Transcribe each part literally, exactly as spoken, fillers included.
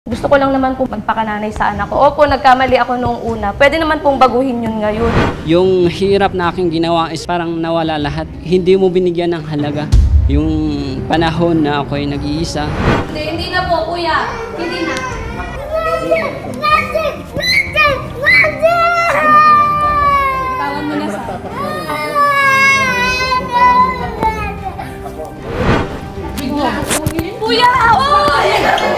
Gusto ko lang naman po magpakananay sa anak ko. Opo, nagkamali ako noong una. Pwede naman pong baguhin yun ngayon. Yung hirap na aking ginawa is parang nawala lahat. Hindi mo binigyan ng halaga. Yung panahon na ako ay nag-iisa. Hindi, hindi na po, kuya. Hindi na. Bitawan mo na sa... Kuya! Oy!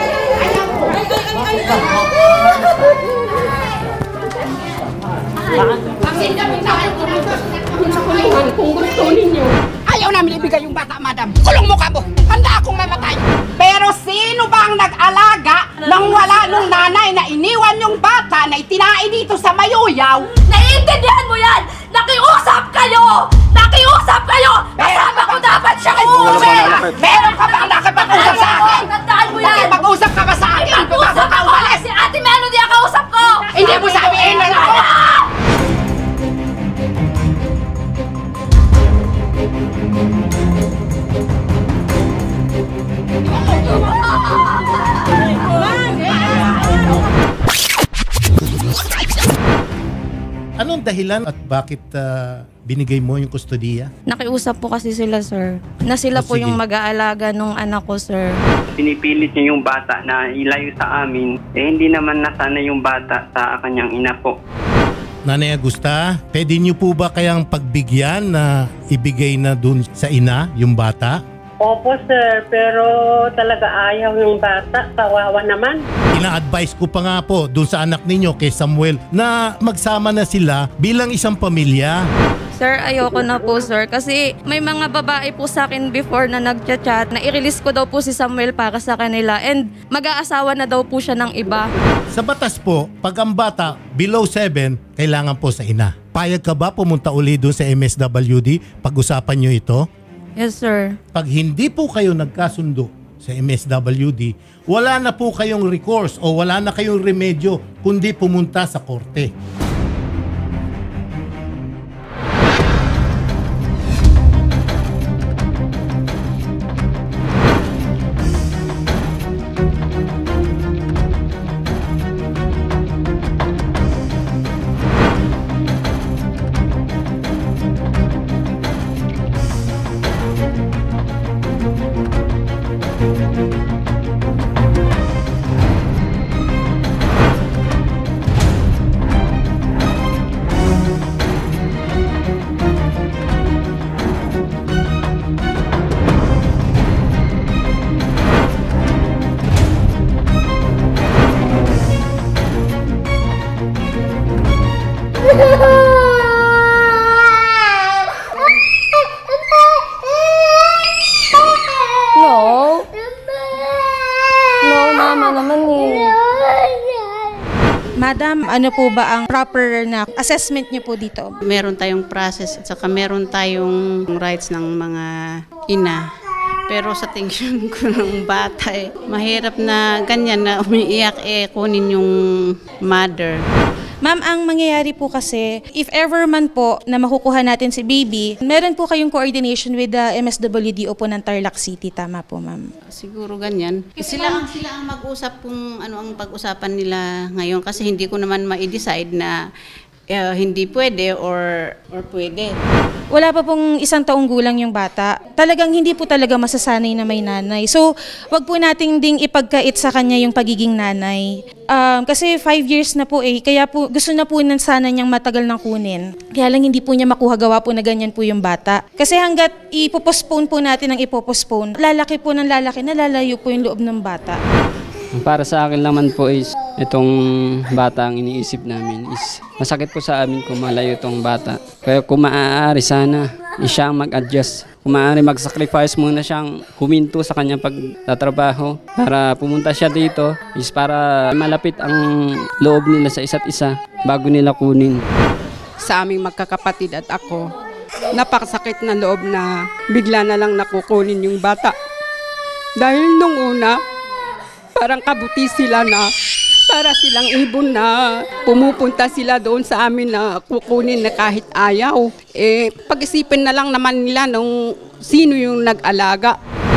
Kung gusto ninyo. Ayaw namin ibigay yung bata, madam. Kulong mo ka mo. Handa akong mamatay. Pero sino ba ang nag-alaga nang wala nung nanay na iniwan yung bata na itinae dito sa Mayuyaw? Naiintindihan mo yan! Nakiusap kayo! Nakiusap kayo! Kasama ko dapat siya umuwi! Meron ka bang nakipag-usap sa akin? Tandaan mo yan! Nakipag-usap ka ba sa akin? Nakipag-usap Bago ka ako! umalis? Si Ate Melody ang kausap ko! Hindi mo sabihin na ako! Anong dahilan at bakit uh, binigay mo yung kustodiya? Nakiusap po kasi sila, sir. Na sila Oh, po sige. yung mag-aalaga nung anak ko, sir. Pinipilit niya yung bata na ilayo sa amin. Eh hindi naman nasana yung bata sa kanyang ina po. Nanay Agusta, pwede niyo po ba kayang pagbigyan na ibigay na dun sa ina yung bata? Opo sir, pero talaga ayaw yung bata, kawawa naman. Ina-advise ko pa nga po dun sa anak ninyo kay Samuel na magsama na sila bilang isang pamilya. Sir, ayoko na po, sir. Kasi may mga babae po sa akin before na nagchat-chat na i-release ko daw po si Samuel para sa kanila. And mag-aasawa na daw po siya ng iba. Sa batas po, pag ang bata below seven, kailangan po sa ina. Payag ka ba pumunta uli dun sa M S W D? Pag-usapan nyo ito? Yes, sir. Pag hindi po kayo nagkasundo sa M S W D, wala na po kayong recourse o wala na kayong remedyo kundi pumunta sa korte. No. No, mama naman eh. Madam, ano po ba ang proper na assessment niyo po dito? Meron tayong process at saka meron tayong rights ng mga ina. Pero sa tingin ko ng bata eh, mahirap na ganyan na umiiyak eh kunin yung mother. Ma'am, ang mangyayari po kasi, if ever man po na makukuha natin si baby, meron po kayong coordination with the M S W D o po ng Tarlac City. Tama po, ma'am? Siguro ganyan. Sila ang sila ang mag-usap kung ano ang pag-usapan nila ngayon kasi hindi ko naman ma-decide na uh, hindi pwede or or pwede. Wala pa pong isang taong gulang yung bata. Talagang hindi po talaga masasanay na may nanay. So, wag po nating ding ipagkait sa kanya yung pagiging nanay. Um, kasi five years na po eh. Kaya po, gusto na po na sana niyang matagal nang kunin. Kaya lang hindi po niya makuha gawa po na ganyan po yung bata. Kasi hanggat ipopostpone po natin ang ipopostpone, lalaki po ng lalaki, nalalayo po yung loob ng bata. Para sa akin naman po is itong bata ang iniisip namin is masakit po sa amin kung malayo itong bata. Kaya kung maaari sana siya mag-adjust. Kung maaari mag-sacrifice muna siyang huminto sa kanyang pagtatrabaho para pumunta siya dito is para malapit ang loob nila sa isa't isa bago nila kunin. Sa aming magkakapatid at ako, napakasakit na loob na bigla na lang nakukunin yung bata. Dahil nung una, parang kabuti sila na para silang ibon na pumupunta sila doon sa amin na kukunin na kahit ayaw. Eh, pag-isipin na lang naman nila nung sino yung nag-alaga. Uh,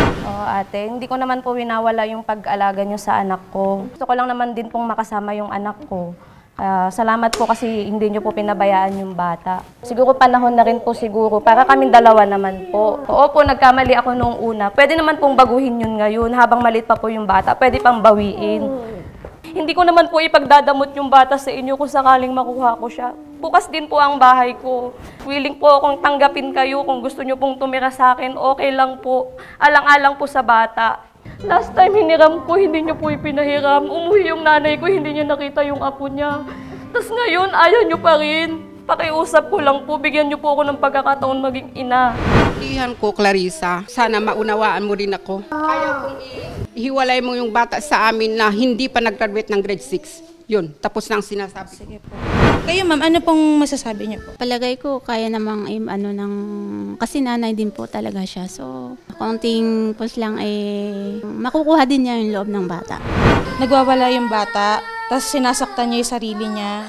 ate, hindi ko naman po winawala yung pag-alaga niyo sa anak ko. Gusto ko lang naman din pong makasama yung anak ko. Uh, salamat po kasi hindi niyo po pinabayaan yung bata. Siguro panahon na rin po siguro, para kaming dalawa naman po. Oo po, nagkamali ako nung una. Pwede naman pong baguhin yun ngayon, habang maliit pa po yung bata, pwede pang bawiin. Hindi ko naman po ipagdadamot yung bata sa inyo kung sakaling makuha ko siya. Bukas din po ang bahay ko. Willing po akong tanggapin kayo kung gusto nyo pong tumira sa akin, okay lang po. Alang-alang po sa bata. Last time hiniram ko, hindi nyo po ipinahiram. Umuwi yung nanay ko, hindi niya nakita yung apo niya. Tapos ngayon, ayaw nyo pa rin. Pakiusap ko lang po, bigyan nyo po ako ng pagkakataon maging ina. Ihan ko, Clarissa, sana maunawaan mo rin ako. Ayaw kong ihiwalay mo yung bata sa amin na hindi pa nag-graduate ng grade six. Yun, tapos na ang sinasabi. Sige po. Kayo ma'am, ano pong masasabi niyo po? Palagay ko kaya namang im, ano ng kasi nanay din po talaga siya. So, konting push lang eh makukuha din niya yung loob ng bata. Nagwawala yung bata, tapos sinasaktan niya yung sarili niya.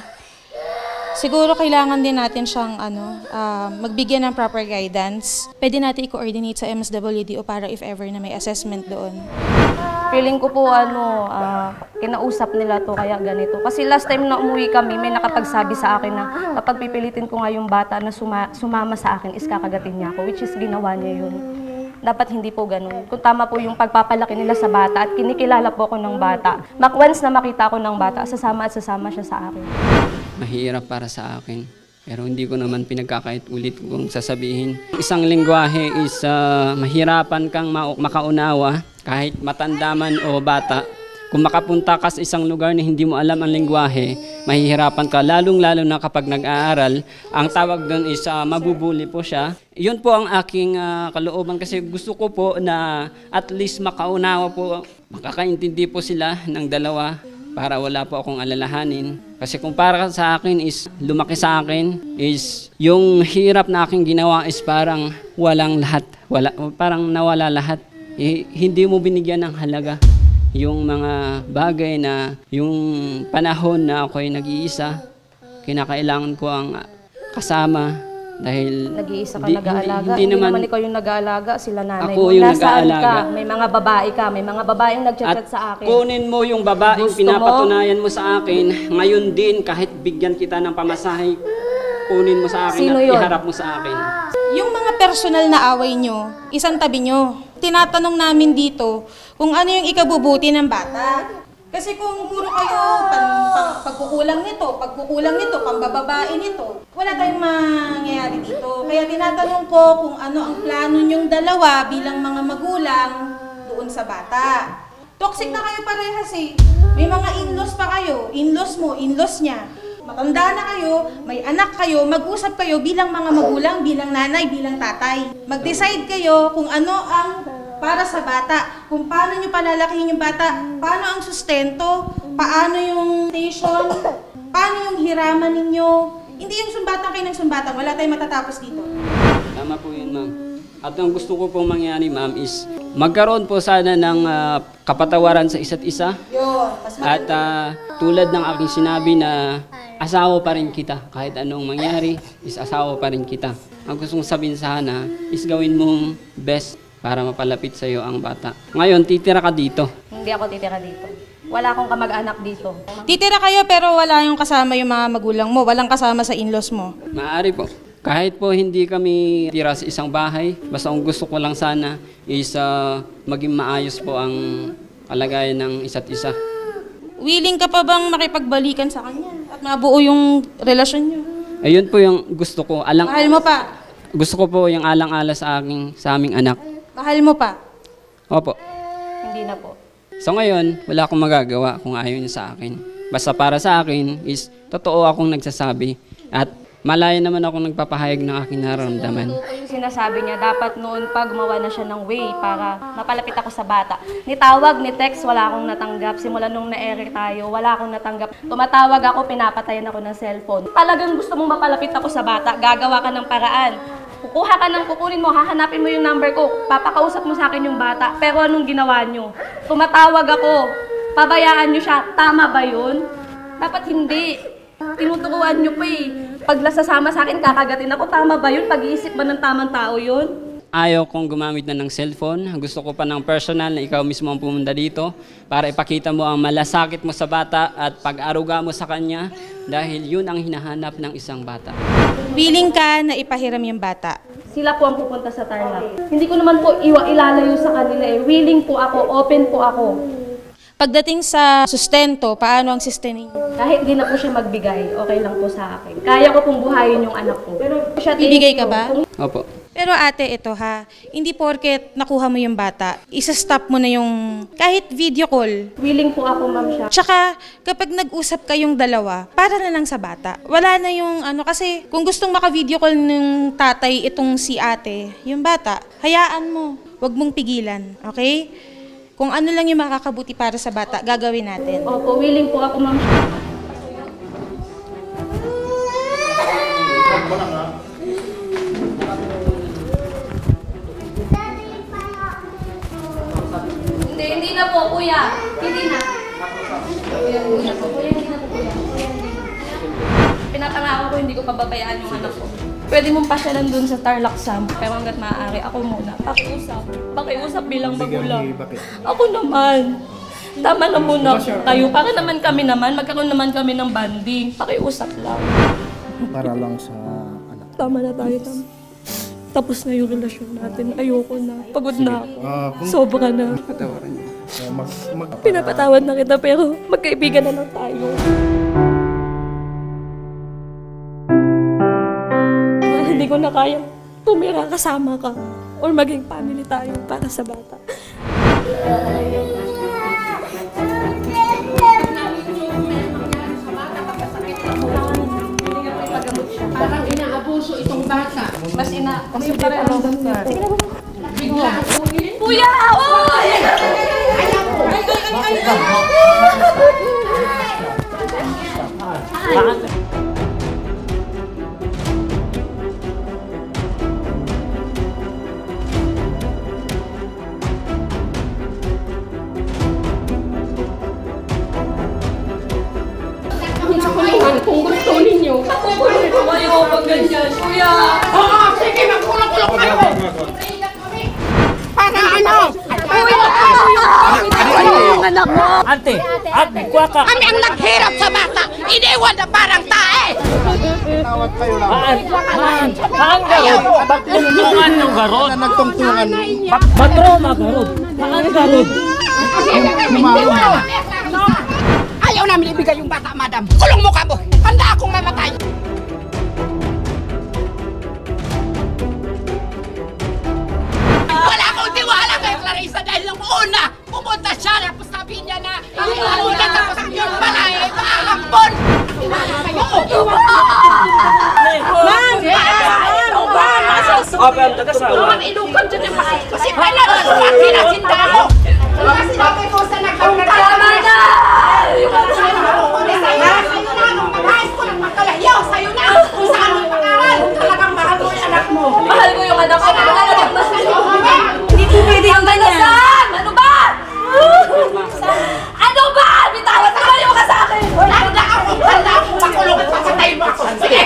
Siguro kailangan din natin siyang ano, uh, magbigyan ng proper guidance. Pwede natin i-coordinate sa M S W D o para if ever na may assessment doon. Feeling ko po ano, uh, kinausap nila to kaya ganito. Kasi last time na umuwi kami, may nakapagsabi sa akin na kapag pipilitin ko nga yung bata na suma sumama sa akin is kakagatin niya ako, which is ginawa niya yun. Dapat hindi po ganun. Kung tama po yung pagpapalaki nila sa bata at kinikilala po ako ng bata, once na makita ko ng bata, sasama at sasama siya sa akin. Mahirap para sa akin, pero hindi ko naman pinagkakait ulit kung sasabihin. Isang lingwahe is uh, mahirapan kang ma makaunawa kahit matanda man o bata. Kung makapunta ka sa isang lugar na hindi mo alam ang lingwahe, mahihirapan ka, lalong-lalo na kapag nag-aaral. Ang tawag doon is uh, mabubuli po siya. Yun po ang aking uh, kalooban kasi gusto ko po na at least makaunawa po, makakaintindi po sila ng dalawa para wala po akong alalahanin. Kasi kung para sa akin is lumaki sa akin is yung hirap na aking ginawa is parang walang lahat, wala, parang nawala lahat. Eh, hindi mo binigyan ng halaga yung mga bagay na yung panahon na ako'y nag-iisa, kinakailangan ko ang kasama dahil nag-iisa ka di, nag-aalaga. Hindi, hindi, hindi naman, naman ikaw yung nag-aalaga, sila nanay ako mo. yung Nasaan nag-aalaga. ka? May mga babae ka, may mga babaeng nag-chat sa akin. At kunin mo yung babaeng Gusto pinapatunayan mo? mo sa akin, ngayon din kahit bigyan kita ng pamasahe, kunin mo sa akin Sino at yun? iharap mo sa akin. Yung mga personal na away nyo, isang tabi nyo. Tinatanong namin dito kung ano yung ikabubuti ng bata. Kasi kung puro kayo pag, pag, pagkukulang nito, pagkukulang nito, pambababae nito, wala tayong mangyayari dito. Kaya tinatanong ko kung ano ang plano nyong dalawa bilang mga magulang doon sa bata. Toxic na kayo parehas eh. May mga in-laws pa kayo. In-laws mo, in-laws niya. Matanda na kayo, may anak kayo, mag-usap kayo bilang mga magulang, bilang nanay, bilang tatay. Mag-decide kayo kung ano ang para sa bata, kung paano nyo palalakihin yung bata, paano ang sustento, paano yung station, paano yung hiraman ninyo. Hindi yung sumbatan kayo ng sumbatan, wala tayong matatapos dito. Tama po yun, ma'am. At ang gusto ko pong mangyari, ma'am, is magkaroon po sana ng uh, kapatawaran sa isa't isa. Yun, at uh, tulad ng aking sinabi na asawa pa rin kita. Kahit anong mangyari, is asawa pa rin kita. Ang gusto kong sabihin sana is gawin mong best para mapalapit sa iyo ang bata. Ngayon, titira ka dito. Hindi ako titira dito. Wala akong kamag-anak dito. Titira kayo pero wala yung kasama yung mga magulang mo, walang kasama sa in-laws mo. Maaari po. Kahit po hindi kami tira sa isang bahay, basta ang gusto ko lang sana is uh, maging maayos po ang kalagayan ng isa't isa. Willing ka pa bang makipagbalikan sa kanya at mabuo yung relasyon niyo? Ayun po yung gusto ko. Alang, Mahal mo pa? Gusto ko po yung alang-ala sa aking sa aming anak. Mahal mo pa? Opo. Hindi na po. So ngayon, wala akong magagawa kung ayaw niya sa akin. Basta para sa akin is totoo akong nagsasabi at malaya naman akong nagpapahayag ng aking nararamdaman. Totoo yung sinasabi niya, dapat noon pa gumawa na siya ng way para mapalapit ako sa bata. Ni tawag, ni text, wala akong natanggap. Simula nung na-ere tayo, wala akong natanggap. Tumatawag ako, pinapatayan ako ng cellphone. Talagang gusto mong mapalapit ako sa bata, gagawa ka ng paraan. Kukuha ka ng kukunin mo, hahanapin mo yung number ko, papakausap mo sa akin yung bata. Pero anong ginawa nyo? Tumatawag ako, pabayaan nyo siya. Tama ba yun? Dapat hindi. Tinuturuan nyo pa eh. Pag nasasama sa akin, kakagatin ako. Tama ba yun? Pag-iisip ba ng tamang tao yun? ayaw kong gumamit na ng cellphone. Gusto ko pa ng personal na ikaw mismo ang pumunta dito para ipakita mo ang malasakit mo sa bata at pag-aruga mo sa kanya dahil yun ang hinahanap ng isang bata. Willing ka na ipahiram yung bata? Sila po ang pupunta sa Tarlac. Hindi ko naman po iwa ilalayo sa kanila eh. Willing po ako, open po ako. Pagdating sa sustento, paano ang sistema niyo? Kahit di na po siya magbigay, okay lang po sa akin. Kaya ko pong buhayin yung anak ko. Pero siya, Ibigay ka ba? Opo. Pero ate, ito ha, hindi porket nakuha mo yung bata, isa-stop mo na yung kahit video call. Willing po ako, ma'am, siya. Tsaka, kapag nag-usap kayong dalawa, para na lang sa bata. Wala na yung ano, kasi kung gustong maka-video call ng tatay itong si ate, yung bata, hayaan mo. Huwag mong pigilan, okay? Kung ano lang yung makakabuti para sa bata, gagawin natin. Opo, willing po ako, ma'am. Hindi, hindi na po, kuya. Hindi na. Kuya, hindi na po, kuya. Hindi na po, kuya. Pinapangako ko, hindi ko pababayaan yung anak ko. Pwede mong pasyalan dun sa Tarlac, Sam. Pero hanggat maaari, ako muna. Pakiusap. Pakiusap bilang magulang. Ako naman. Tama na muna kayo. Para naman kami naman, magkaroon naman kami ng banding. Pakiusap lang. Para lang sa anak. Tama na tayo, Tam. Tapos na yung relasyon natin. Ayoko na. Pagod na ako. Uh, kung... Sobra na. Patawaran niyo. Uh, mag, mag... Pinapatawad na kita pero magkaibigan na lang tayo. Hindi ko na kayang tumira kasama ka or maging family tayo para sa bata. Parang inaabuso itong bata. Mas ina... Mas yung pakiramdam niya. Bigla. Kuya! Oy! Ay, ay, ay, ay, ay! Kung gusto ninyo, Kukunin ko kayo pag ganyan, kuya! oo, sige, magkulong-kulong kayo! Para ano? Kuya! Ano yung anak mo? Ante, at kuha ka. Kami ang naghirap sa bata, iniwan na parang tae! Tawag kayo lang. Maan, maan, maan garod. Pagtungtungan ng garod. Na nagtungtungan. Patro magarod. Maan garod. Ayaw namin ibigay yung bata, madam. Kulong mo ka mo! Handa akong mamatay! Wala akong tiwala kay Clarissa dahil nung una, pumunta siya, tapos sabi niya na inuuna, tapos yung pala eh, maahambon! Tiwala kayo! Ma'am! Ma'am! Ma'am, inukan dyan yung kasi kasi pala, kasi nasinda ako! Diba sinabi ko sa nagkakaroon? Tama na! Mag-ayos ko ng magkalayaw sa'yo na! Kung saan mo pag-aral! Talagang mahal mo yung anak mo! Mahal ko yung anak ko. Talagang mas hindi po pwede yung ganyan! Ano ba? Ano ba? Bitawan ka kayo ka sa akin! Handa ako! Handa ako makulong at papatayin mo ako! Sige!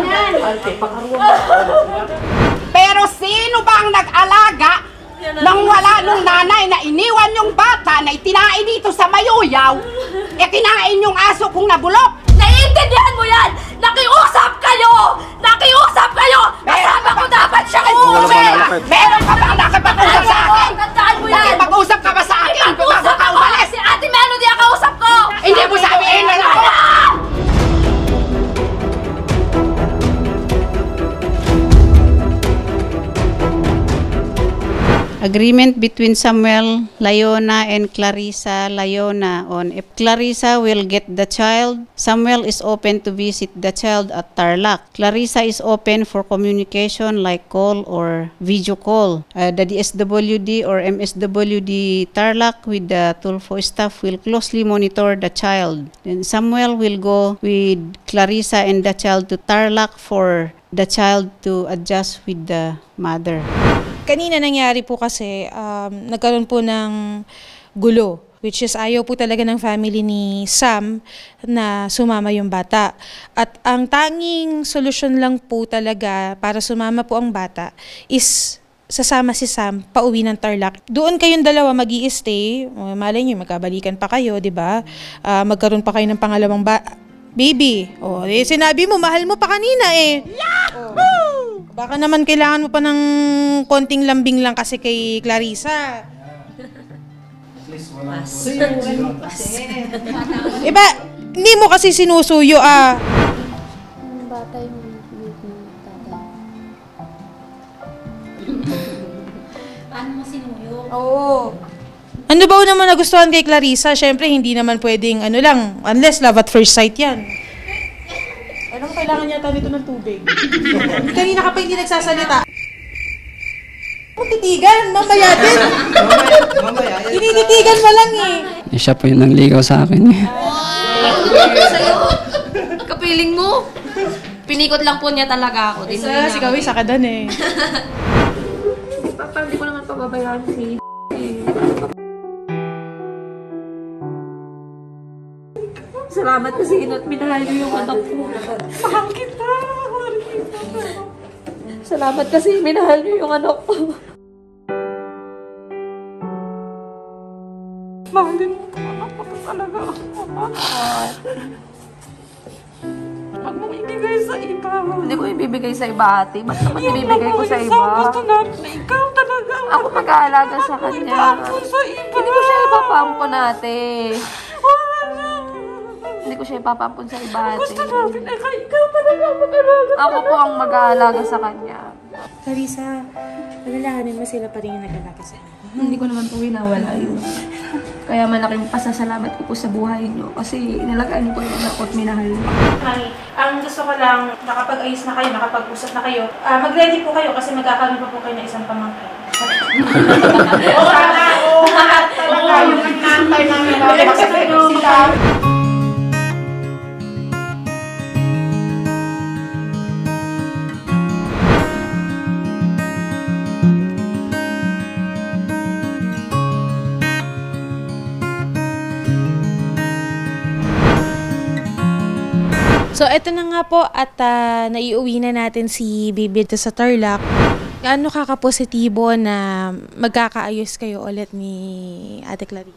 Pero sino ba ang nag-alaga nang wala nung nanay na iniwan yung bata na itinain dito sa Mayuyaw, e kinain yung aso kung nabulok? Naiintindihan mo yan! Nakiusap kayo! Nakiusap kayo! Kasama ko dapat siya kay Uwe! Meron ka bang nakipag-usap sa akin? Tandaan mo yan! Nakipag-usap ka ba sa akin? Bago Usap ka ako! umalis? Si Ate Melody ang kausap ko! Hindi mo sabihin na ako! Agreement between Samuel Layona and Clarissa Layona on if Clarissa will get the child, Samuel is open to visit the child at Tarlac. Clarissa is open for communication like call or video call. Uh, the D S W D or M S W D Tarlac with the Tulfo staff will closely monitor the child. Then Samuel will go with Clarissa and the child to Tarlac for the child to adjust with the mother. Kanina nangyari po kasi, um, nagkaroon po ng gulo, which is ayaw po talaga ng family ni Sam na sumama yung bata. At ang tanging solusyon lang po talaga para sumama po ang bata is sasama si Sam pauwi ng Tarlac. Doon kayong dalawa mag-i-stay. O, malay nyo, magkabalikan pa kayo, di ba? Uh, magkaroon pa kayo ng pangalawang ba- baby. O, eh, sinabi mo, mahal mo pa kanina eh. Yahoo! O, baka naman kailangan mo pa ng konting lambing lang kasi kay Clarissa. Iba, hindi mo kasi sinusuyo ah. Yung bata yung tatay. Paano mo sinuyo? Oo. Ano ba naman nagustuhan kay Clarissa? Siyempre, hindi naman pwedeng ano lang, unless love at first sight yan. Anong kailangan niya nito ng tubig? Kanina ka pa hindi nagsasalita. Titigan, mamaya din. Mamaya. Tinititigan mo lang eh. Eh, siya po yung nangligaw sa akin eh. Sa'yo, kapiling mo. Pinikot lang po niya talaga ako. Isa, si Kawi sa kadan eh. Papa, hindi ko naman pababayaan si Salamat kasi ina't minahal niyo yung anak ko. Mahal kita. Mahal kita. Salamat kasi minahal niyo yung anak ko. Mahalin mo anak ko talaga ako. Huwag mong ibigay sa iba. Hindi ko ibibigay sa iba, ate. Ba't naman ibibigay ko sa iba? Gusto natin na ikaw talaga. Ako mag-aalaga sa kanya. Hindi ko siya ipapampon, ate. Hindi ko siya ipapampon sa iba, ate. Gusto natin na ikaw talaga mag-aalaga. Ako po ang mag-aalaga sa kanya. Clarissa, alalahanin mo sila pa rin yung nag-alaga sa kanya. Hindi ko naman po winawala yun. Kaya malaking pasasalamat ko po sa buhay niyo kasi inalagaan niyo po yung anak ko at minahal niyo. Mami, ang gusto ko lang, nakapag-ayos na kayo, nakapag-usap na kayo, uh, mag-ready po kayo kasi magkakaroon pa po kayo ng isang pamangkin. Oo, sana! Oo, talaga yung nantay namin na sila. So, eto na nga po at uh, naiuwi na natin si Baby dito sa Tarlac. Gaano kakapositibo na magkakaayos kayo ulit ni Ate Clarice?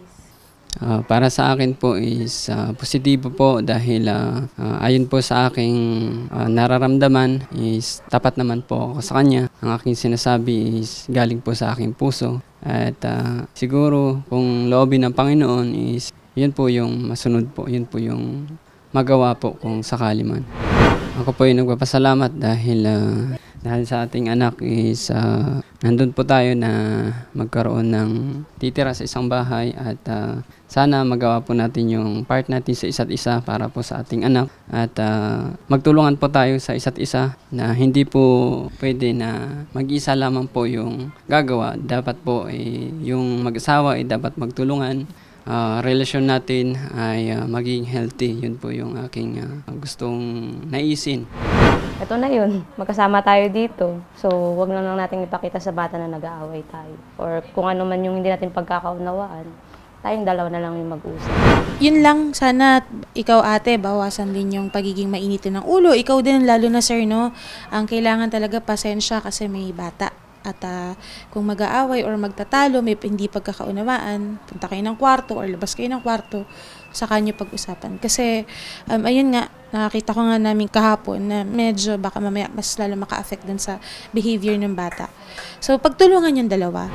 Uh, para sa akin po is uh, positibo po dahil uh, uh, ayon po sa aking uh, nararamdaman is tapat naman po ako sa kanya. Ang aking sinasabi is galing po sa aking puso. At uh, siguro kung loobin ng Panginoon is yun po yung masunod po, yun po yung magawa po kung sakali man. Ako po ay nagpapasalamat dahil uh, dahil sa ating anak is uh, nandun po tayo na magkaroon ng titira sa isang bahay at uh, sana magawa po natin yung part natin sa isa't isa para po sa ating anak at uh, magtulungan po tayo sa isa't isa na hindi po pwede na mag-isa lamang po yung gagawa. Dapat po eh, yung mag-asawa ay dapat magtulungan. Uh, relasyon natin ay uh, maging healthy. Yun po yung aking uh, gustong naisin. Ito na yun. Magkasama tayo dito. So, wag na lang natin ipakita sa bata na nag-aaway tayo. Or kung ano man yung hindi natin pagkakaunawaan, tayong dalawa na lang yung mag-usap. Yun lang. Sana ikaw, ate, bawasan din yung pagiging mainitin ng ulo. Ikaw din, lalo na sir, no? Ang kailangan talaga pasensya kasi may bata. At uh, kung mag-aaway or magtatalo, may hindi pagkakaunawaan, punta kayo ng kwarto or labas kayo ng kwarto, saka nyo pag-usapan. Kasi, um, ayun nga, nakakita ko nga namin kahapon na medyo baka mamaya mas lalo maka-affect dun sa behavior ng bata. So, pagtulungan yung dalawa.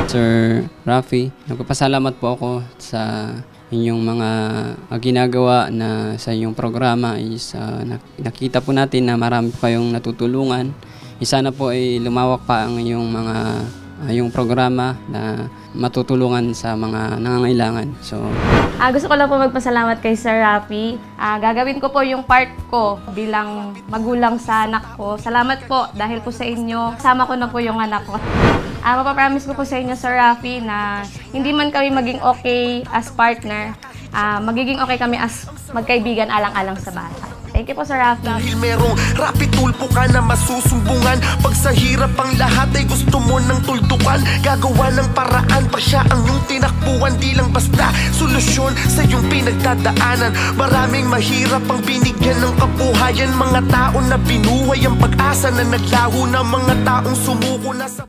Sir Rafi, nagpapasalamat po ako sa inyong mga uh, ginagawa na sa inyong programa is uh, nakita po natin na marami po kayong natutulungan. Sana po ay lumawak pa ang iyong mga uh, yung programa na matutulungan sa mga nangangailangan. So, ah, gusto ko lang po magpasalamat kay Sir Rafi. Ah, gagawin ko po yung part ko bilang magulang sa anak ko. Salamat po dahil po sa inyo. Kasama ko na po yung anak ko. Ah, mapapromise ko po sa inyo, Sir Rafi, na hindi man kami maging okay as partner, ah, magiging okay kami as magkaibigan alang-alang sa bata. Thank you po, Sir Rafi. Dahil merong rapid tulpo ka na masusumbungan. Pag sa hirap ang lahat ay gusto mo ng tuldukan. Gagawa ng paraan pa siya ang iyong tinakbuhan. Di lang basta solusyon sa iyong pinagdadaanan. Maraming mahirap ang binigyan ng kabuhayan. Mga tao na binuhay ang pag-asa na naglaho na mga taong sumuko na sa